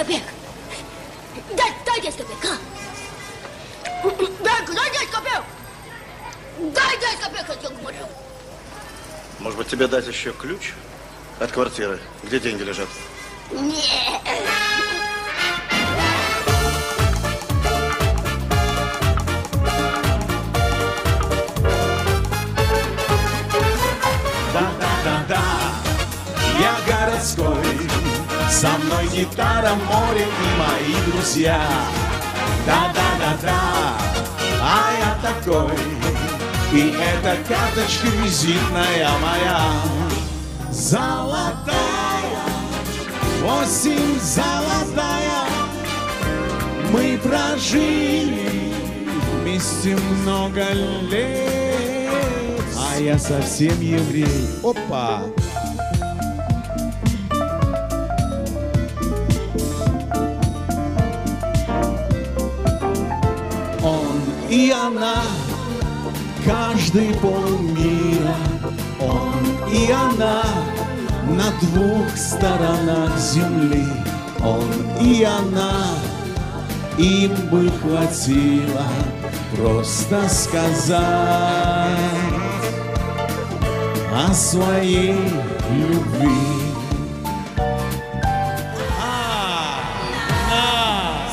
копеек. Дай 10 копеек, а? Дай 10 копеек. Дай 10 копеек, я тебе говорю. Может быть, тебе дать еще ключ от квартиры, где деньги лежат? Нет. Да-да-да-да, я городской, со мной гитара, море и мои друзья. Да-да-да-да, а я такой, и эта карточка визитная моя. Золотая, осень золотая, мы прожили вместе много лет, а я совсем еврей. Опа! Он и она, каждый полмира. Он и она на двух сторонах земли. Он и она, им бы хватило просто сказать о своей любви. На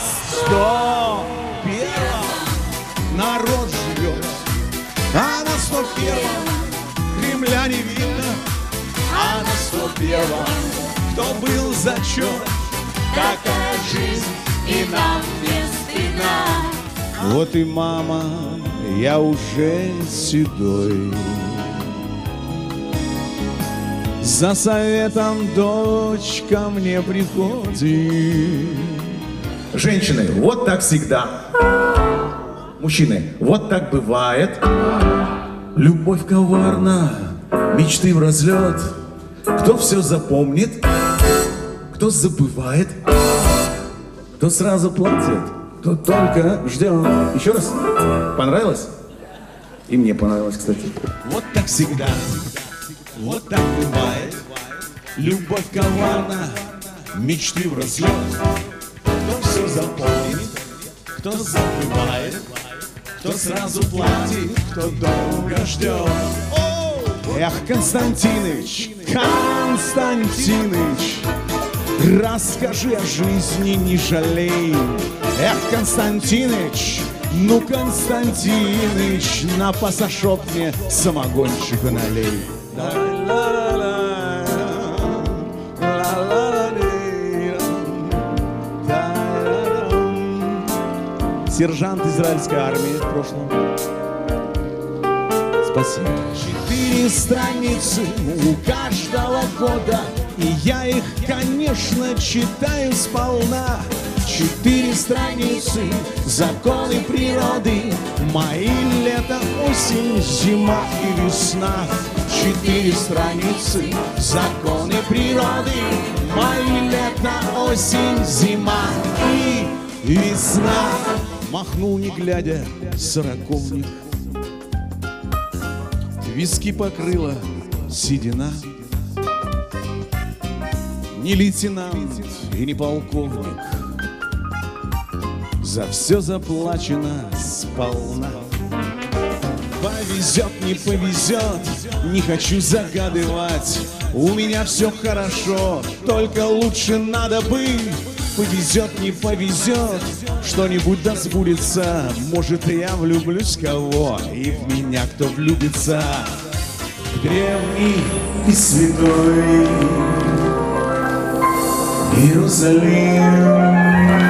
101 народ живет, а на 101 Кремля не видно, а на 101 кто был зачет, такая жизнь, и нам не стыдно. Вот и мама, я уже седой, за советом дочь ко мне приходит. Женщины, вот так всегда. Мужчины, вот так бывает. Любовь коварна, мечты в разлет. Кто все запомнит, кто забывает, кто сразу платит, кто только ждет. Еще раз, понравилось? И мне понравилось, кстати. Вот так всегда, вот так бывает. Любовь коварна, мечты в разлет. Кто все запомнит, кто забывает, кто сразу платит, кто долго ждет. Эх, Константиныч, Константиныч, расскажи о жизни, не жалей. Эх, Константиныч, ну, Константиныч, на пасашок мне самогончика налей. Сержант израильской армии в прошлом. Спасибо. 4 страницы у каждого года, и я их, конечно, читаю сполна. 4 страницы, законы природы, мои лето, осень, зима и весна. 4 страницы, законы природы, мои лето, осень, зима и весна. Махнул, не глядя, сороковник. Виски покрыла седина. Не лейтенант и не полковник, за все заплачено сполна. Повезет, не повезет, не хочу загадывать. У меня все хорошо, только лучше надо быть. Повезет, не повезет, что-нибудь да сбудется. Может, я влюблюсь в кого, и в меня кто влюбится. Древний и святой Иерусалим.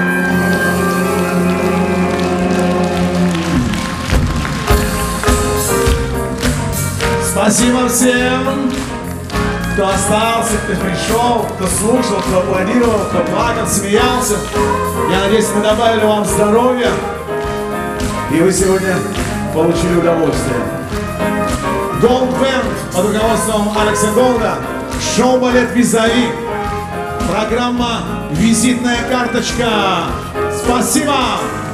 Спасибо всем, кто остался, кто пришел, кто слушал, кто аплодировал, кто плакал, смеялся. Я надеюсь, мы добавили вам здоровья, и вы сегодня получили удовольствие. Gold Band под руководством Алекса Голда, шоу-балет «Визави», программа «Визитная карточка». Спасибо!